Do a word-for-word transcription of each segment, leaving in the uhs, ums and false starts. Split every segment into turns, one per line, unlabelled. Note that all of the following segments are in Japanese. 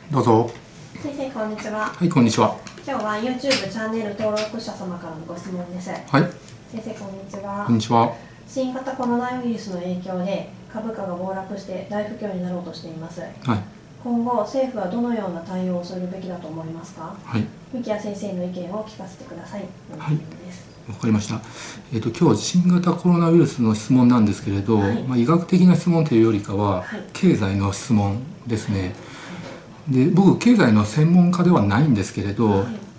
どうぞ。
先生、こんにちは。
はい、こんにちは。
今日は YouTube チャンネル登録者様からのご質問です。
はい。
先生、こんにちは。
こんにちは。
新型コロナウイルスの影響で株価が暴落して大不況になろうとしています。
はい。
今後、政府はどのような対応をするべきだと思いますか？
はい。
三木谷先生の意見を聞かせてください。
はい。わかりました。えっと今日新型コロナウイルスの質問なんですけれど、はい、まあ医学的な質問というよりかは、はい、経済の質問ですね。はいで僕経済の専門家ではないんですけれど、はい、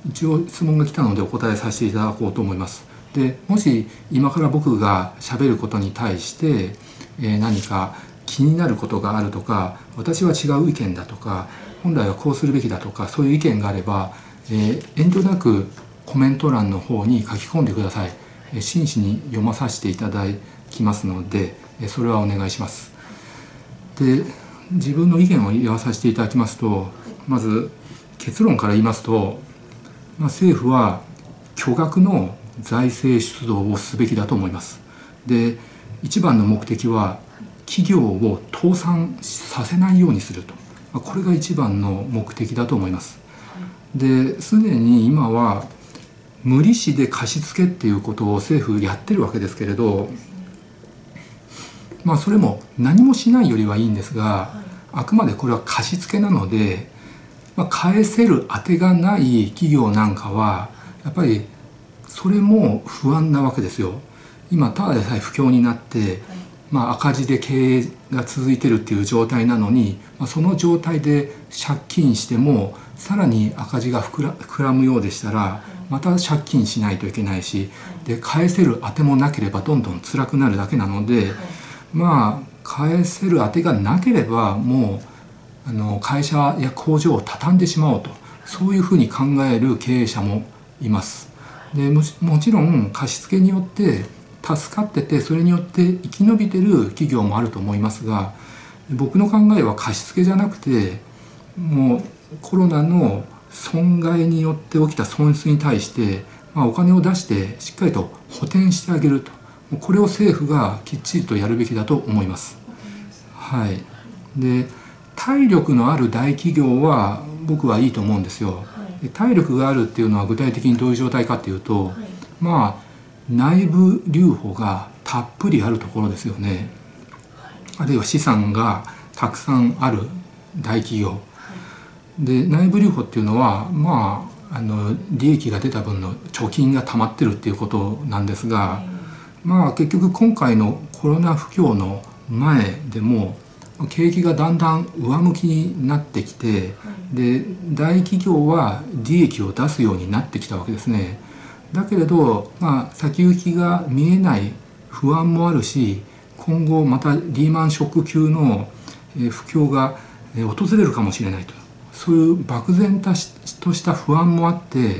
一応質問が来たのでお答えさせていただこうと思います。でもし今から僕がしゃべることに対して、えー、何か気になることがあるとか私は違う意見だとか本来はこうするべきだとかそういう意見があれば、えー、遠慮なくコメント欄の方に書き込んでください。えー、真摯に読まさせていただきますので、えー、それはお願いします。で自分の意見を言わさせていただきますと、まず結論から言いますと、まあ、政府は巨額の財政出動をすべきだと思います。で一番の目的は企業を倒産させないようにすると、まあ、これが一番の目的だと思います。ですでに今は無利子で貸し付けっていうことを政府やってるわけですけれど、まあそれも何もしないよりはいいんですが、あくまでこれは貸し付けなので、まあ、返せる当てがない企業なんかはやっぱりそれも不安なわけですよ。今ただでさえ不況になって、まあ、赤字で経営が続いてるっていう状態なのに、まあ、その状態で借金してもさらに赤字が膨ら、膨らむようでしたらまた借金しないといけないし、で返せる当てもなければどんどん辛くなるだけなので、まあ返せる当てがなければもうあの会社や工場を畳んでしまおうと、そういうふうに考える経営者もいます。で も, もちろん貸し付けによって助かっててそれによって生き延びてる企業もあると思いますが、僕の考えは貸し付けじゃなくてもうコロナの損害によって起きた損失に対して、まあ、お金を出してしっかりと補填してあげると、これを政府がきっちりとやるべきだと思います。はい、で体力のある大企業は僕はいいと思うんですよ。で体力があるっていうのは具体的にどういう状態かっていうと、まあ内部留保がたっぷりあるところですよね。あるいは資産がたくさんある大企業で、内部留保っていうのはまああの利益が出た分の貯金が溜まってるっていうことなんですが、まあ結局今回のコロナ不況の前でも景気がだんだん上向きになってきて、で大企業は利益を出すようになってきたわけですね。だけれど、まあ、先行きが見えない不安もあるし、今後またリーマンショック級の不況が訪れるかもしれないと、そういう漠然とした不安もあって、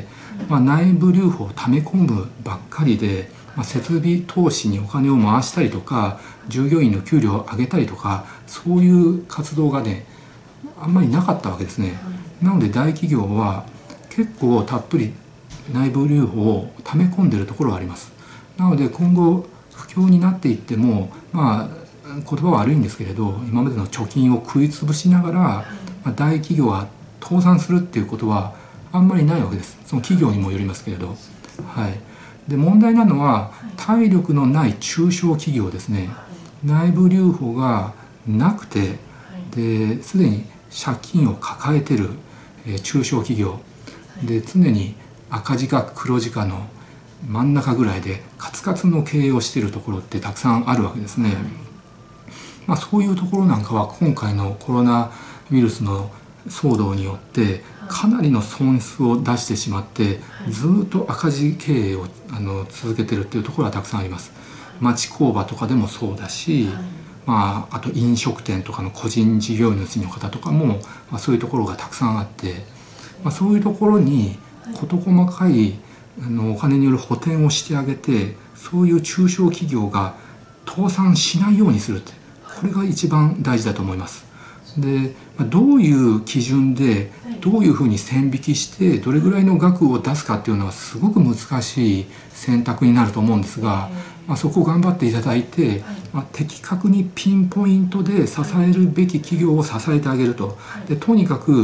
まあ、内部留保を溜め込むばっかりで、まあ、設備投資にお金を回したりとか従業員の給料を上げたりとかそういう活動がねあんまりなかったわけですね。なので大企業は結構たっぷり内部留保を溜め込んでいるところがあります。なので今後不況になっていっても、まあ言葉は悪いんですけれど今までの貯金を食い潰しながら、まあ、大企業は倒産するっていうことはあんまりないわけです。その企業にもよりますけれど、はい。で問題なのは体力のない中小企業ですね。内部留保がなくてですでに借金を抱えてる中小企業で常に赤字か黒字かの真ん中ぐらいでカツカツの経営をしているところってたくさんあるわけですね。まあ、そういうところなんかは今回のコロナウイルスの騒動によってかなりの損失を出してしまってずっと赤字経営をあの続けてるっていうところはたくさんあります。町工場とかでもそうだし、まあ、あと飲食店とかの個人事業主の方とかも、まあ、そういうところがたくさんあって、まあ、そういうところに事細かいあのお金による補填をしてあげてそういう中小企業が倒産しないようにするって、これが一番大事だと思います。でどういう基準でどういうふうに線引きしてどれぐらいの額を出すかっていうのはすごく難しい選択になると思うんですが、まあ、そこを頑張っていただいて、まあ、的確にピンポイントで支えるべき企業を支えてあげると。でとにかく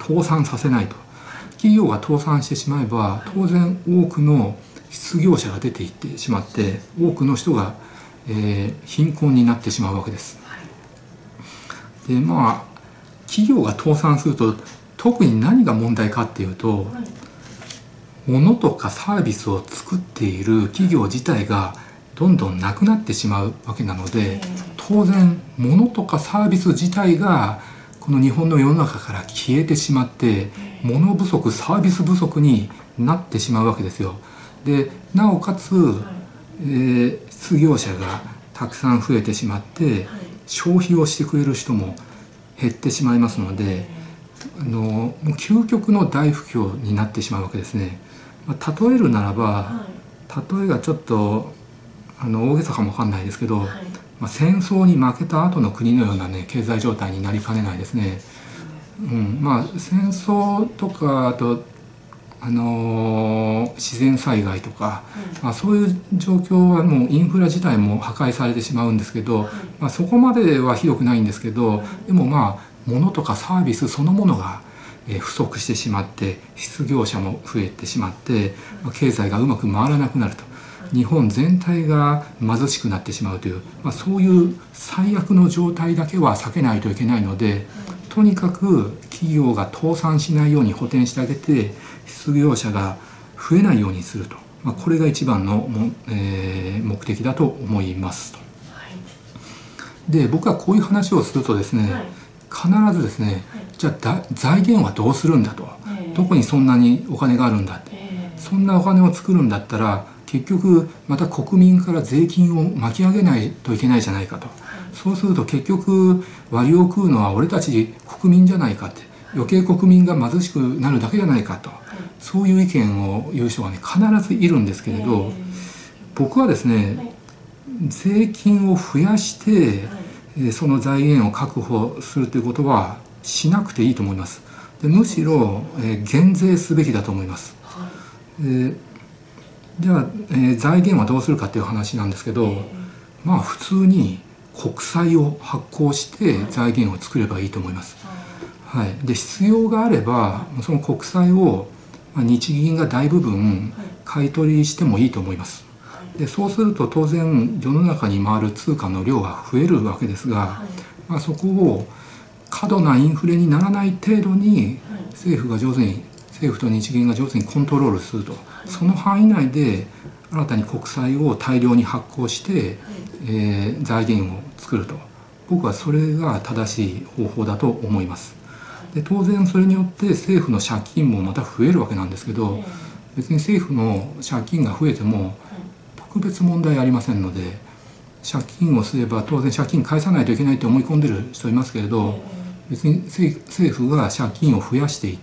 倒産させないと。企業が倒産してしまえば当然多くの失業者が出ていってしまって多くの人が、えー、貧困になってしまうわけです。でまあ企業が倒産すると特に何が問題かっていうと、物とかサービスを作っている企業自体がどんどんなくなってしまうわけなので、当然物とかサービス自体がこの日本の世の中から消えてしまって物不足サービス不足になってしまうわけですよ。でなおかつ、えー、失業者がたくさん増えてしまって消費をしてくれる人も減ってしまいますので、あのもう究極の大不況になってしまうわけですね。まあ、例えるならば、例えがちょっとあの大げさかもわかんないですけど、まあ、戦争に負けた後の国のようなね経済状態になりかねないですね。うん、まあ戦争とかあとあのー、自然災害とか、まあ、そういう状況はもうインフラ自体も破壊されてしまうんですけど、まあ、そこまではひどくないんですけど、でもまあ物とかサービスそのものが不足してしまって失業者も増えてしまって経済がうまく回らなくなると、日本全体が貧しくなってしまうという、まあ、そういう最悪の状態だけは避けないといけないので、とにかく企業が倒産しないように補填してあげて失業者が増えないようにすると、まあ、これが一番のも、えー、目的だと思いますと。で僕はこういう話をするとですね、必ずですね、じゃあ財源はどうするんだと、どこにそんなにお金があるんだって、そんなお金を作るんだったら結局また国民から税金を巻き上げないといけないじゃないかと、そうすると結局割を食うのは俺たち国民じゃないかって、余計国民が貧しくなるだけじゃないかと、そういう意見を言う人がね必ずいるんですけれど、僕はですね、税金を増やしてその財源を確保するということはしなくていいと思います。でむしろ、えー、減税すべきだと思います。えー、じゃあ、えー、財源はどうするかっていう話なんですけど、まあ普通に国債を発行して財源を作ればいいと思います。はい、で必要があればその国債を日銀が大部分買い取りしてもいいと思います。でそうすると当然世の中に回る通貨の量が増えるわけですが、まあ、そこを過度なインフレにならない程度に政府が上手に政府と日銀が上手にコントロールすると、その範囲内で新たに国債を大量に発行して、えー、財源を作ると、僕はそれが正しい方法だと思います。で当然それによって政府の借金もまた増えるわけなんですけど、別に政府の借金が増えても特別問題ありませんので、借金をすれば当然借金返さないといけないと思い込んでる人いますけれど、別に政府が借金を増やしていって、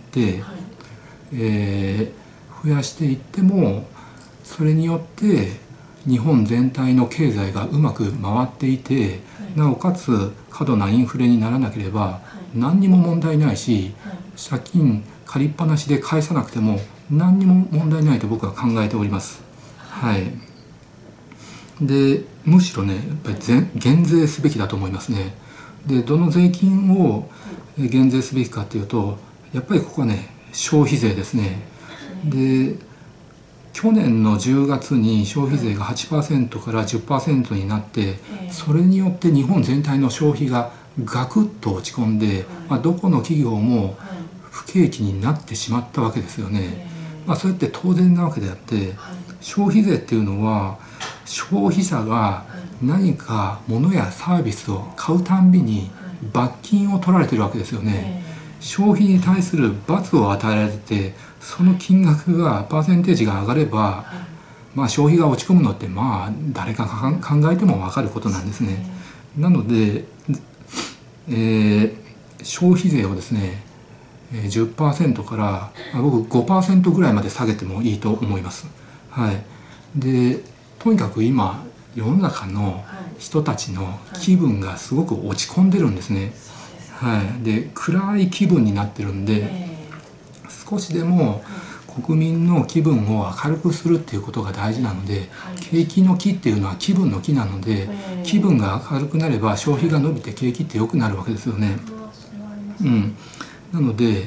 えー、増やしていってもそれによって日本全体の経済がうまく回っていて、なおかつ過度なインフレにならなければ何にも問題ないし、借金借りっぱなしで返さなくても何にも問題ないと僕は考えております。はい。でむしろねやっぱり減税すべきだと思いますね。でどの税金を減税すべきかというと、やっぱりここはね消費税ですね。で去年のじゅうがつに消費税が はちパーセント から じゅっパーセント になって、それによって日本全体の消費がガクッと落ち込んで、まあ、どこの企業も不景気になってしまったわけですよね。まあ、それって当然なわけであって、消費税っていうのは消費者が何か物やサービスを買うたんびに罰金を取られてるわけですよね。消費に対する罰を与えられて、その金額がパーセンテージが上がれば、まあ、消費が落ち込むのってまあ誰かが考えても分かることなんですね。なので、えー、消費税をですね じゅっパーセント から僕 ごパーセント ぐらいまで下げてもいいと思います。はい、でとにかく今世の中の人たちの気分がすごく落ち込んでるんですね。はい、で暗い気分になってるんで、少しでも国民の気分を明るくするっていうことが大事なので、景気の気っていうのは気分の気なので、気分が明るくなれば消費が伸びて景気って良くなるわけですよね。うん、なので、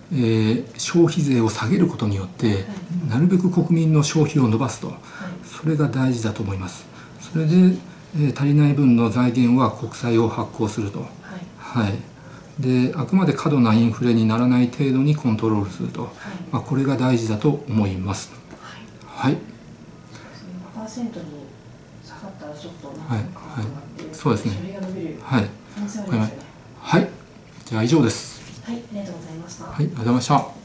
えー、消費税を下げることによって、なるべく国民の消費を伸ばすと、それが大事だと思います。それで、えー、足りない分の財源は国債を発行すると、はい、であくまで過度なインフレにならない程度にコントロールすると、まあ、これが大事だと思います。はい、
ごパーセントに下がったらちょっとなんか、
はいはい、そうですね。
それが伸びる
はい、
可能性はありますよね。
はい、じゃあ以上です。
はい、ありがとうございました。
はい、ありがとうございました。